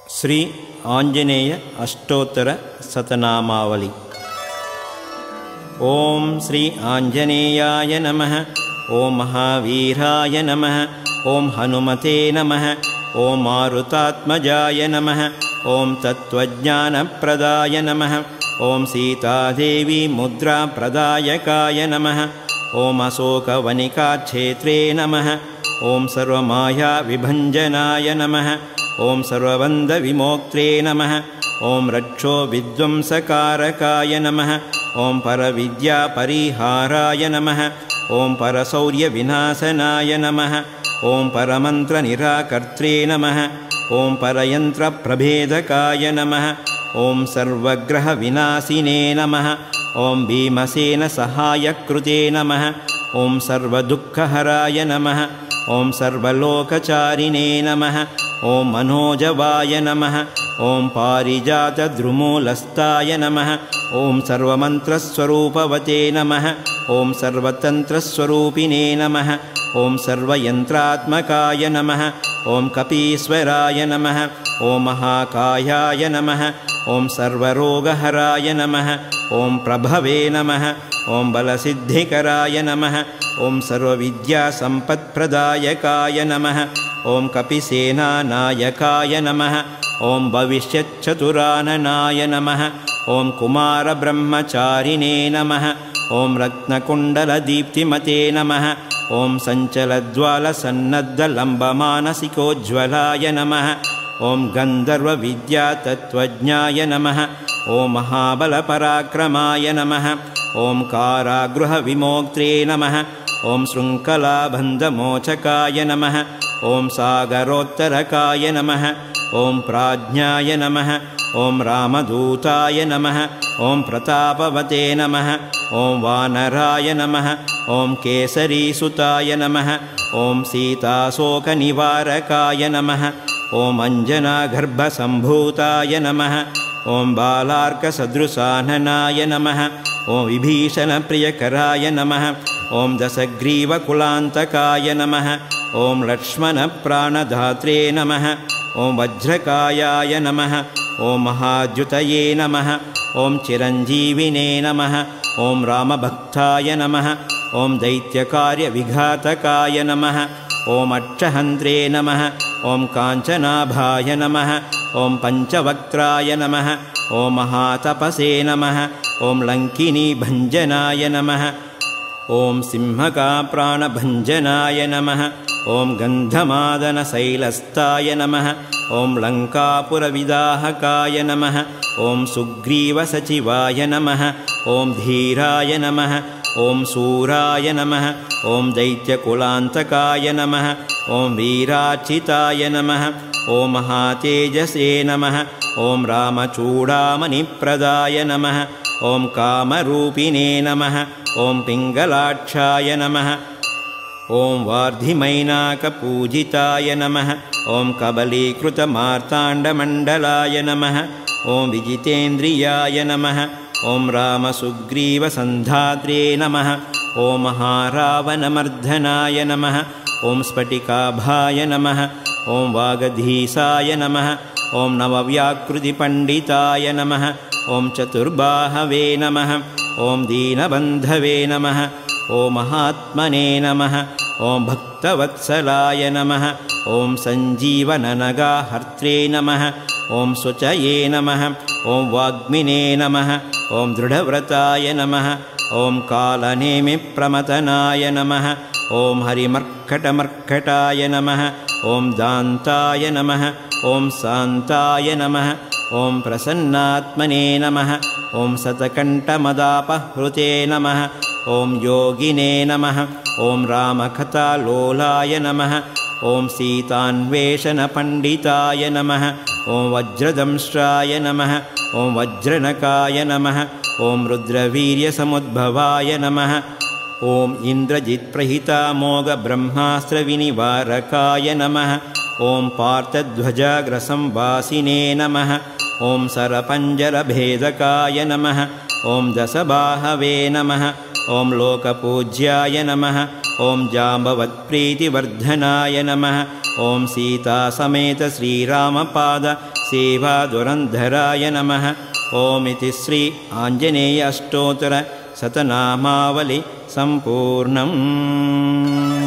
श्री आंजनेय अष्टोत्तर शतनामावली। ओम श्री आंजनेयाय नमः। ओम महावीराय नमः। ओम हनुमते नमः। ओम मारुतात्मजाय नमः। ओम तत्त्वज्ञानप्रदाय नमः। ओम सीतादेवी मुद्राप्रदायकाय नमः। ओम अशोकवनिकाक्षेत्रे नमः। ओम सर्वमाया विभञ्जनाय नमः। ओम सर्वबन्धविमोक्त्रे नमः। ओम रक्षो विध्वंसकारकाय नमः। ओम परविद्यापरिहाराय नमः। ओम परशौर्यविनाशनाय नमः। ओम परमन्त्रनिराकर्त्रे नमः। ओम परयन्त्रप्रभेदकाय नमः। ओम सर्वग्रहविनाशिने नमः। ओम भीमसेनसहायकृते नमः। ओम सर्वदुःखहराय नमः। ओम सर्वलोकचारिणे नमः। ओम मनोजवाय नमः। ओम पारिजातद्रुमूलस्थाय नमः। ओम सर्वमन्त्रस्वरूपवते नमः। ओम सर्वतन्त्रस्वरूपिणे नमः। ओम सर्वयन्त्रात्मकाय नमः। ओम कपीश्वराय नमः। ओम महाकायाय नमः। ओम सर्वरोगहराय नमः। ओम प्रभवे नमः। ओम बलसिद्धिकराय नमः। ओम सर्वविद्यासम्पत्प्रदायकाय नमः। ओम कपिसेनानायकाय नमः। ओम भविष्यच्चतुराननाय नमः। ओम कुमारब्रह्मचारिणे नमः। ओम रत्नकुण्डलदीप्तिमते नमः। ओम सञ्चलज्वालसन्नद्धलम्बमानसिकोज्ज्वलाय नमः। ओम गन्धर्वविद्यातत्त्वज्ञाय नमः। ओम महाबलपराक्रमाय नमः। ओम कारागृहविमोक्त्रे नमः। ओम शृङ्खलाबन्धमोचकाय नमः। ओम सागरोत्तरकाय नमः। ओम प्राज्ञाय नमः। ओम रामदूताय नमः। ओम प्रतापवते नमः। ओम वानराय नमः। ओम केसरीसुताय नमः। ओम सीताशोकनिवारकाय नमः। ओम अञ्जनागर्भसम्भूताय नमः। ओम बालार्कसदृशाननाय नमः। ओम विभीषणप्रियकराय नमः। ओम दशग्रीवकुलान्तकाय नमः। ओम लक्ष्मणप्राणधात्रे नमः। ओम वज्रकायाय नमः। ओम महाद्युतये नमः। ओम चिरञ्जीविने नमः। ओम रामभक्ताय नमः। ओम दैत्यकार्यविघातकाय नमः। ओम अक्षहन्त्रे नमः। ओम काञ्चनाभाय नमः। ओम पञ्चवक्त्राय नमः। ओम महातपसे नमः। ओम लङ्किनीभञ्जनाय नमः। ओम सिंहकाप्राणभञ्जनाय नमः। ओम गन्धमादनशैलस्थाय नमः। ओम लङ्कापुरविदाहकाय नमः। ओम सुग्रीवसचिवाय नमः। ओम धीराय नमः। ओम शूराय नमः। ओम दैत्यकुलान्तकाय नमः। ओम वीरार्चिताय नमः। ओम महातेजसे नमः। ओम रामचूडामणिप्रदाय नमः। ओम कामरूपिणे नमः। ओम पिङ्गलाक्षाय नमः। ओम वार्धिमैनाकपूजिताय नमः। ओम कबलीकृतमार्ताण्डमण्डलाय नमः। ओम विजितेन्द्रियाय नमः। ओम रामसुग्रीवसन्धात्रे नमः। ओम महारावणमर्दनाय नमः। ओम स्फटिकाभाय नमः। ओम वागधीसाय नमः। ओम नवव्याकृतिपण्डिताय नमः। ओम चतुर्बाहवे नमः। ओम दीनबन्धवे नमः। ओम महात्मने नमः। ओम भक्तवत्सलाय नमः। ओम सञ्जीवननगाहर्त्रे नमः। ओम शुचये नमः। ओम वाग्मिने नमः। ओम दृढव्रताय नमः। ओम कालनेमिप्रमथनाय नमः। ओम हरिमर्कटमर्कटाय नमः। ओम दान्ताय नमः। ओम शान्ताय नमः। ओम प्रसन्नात्मने नमः। ओम शतकण्ठमदापहृते नमः। ओम योगिने नमः। ओम रामकथालोलाय नमः। ओम सीतान्वेषणपण्डिताय नमः। ओम वज्रदंष्ट्राय नमः। ओम वज्रनकाय नमः। ओम रुद्रवीर्यसमुद्भवाय नमः। ओम इन्द्रजित्प्रहितामोघब्रह्मास्त्रविनिवारकाय नमः। ओम पार्थध्वजाग्रसंवासिने नमः। ओम सरपञ्जरभेदकाय नमः। ओम दशबाहवे नमः। ओम लोकपूज्याय नमः। ओम जाम्बवत्प्रीतिवर्धनाय नमः। ओम सीता समेत श्रीरामपाद सेवादुरन्धराय नमः। ॐ इति श्री आञ्जनेय अष्टोत्तर शतनामावलि सम्पूर्णम्।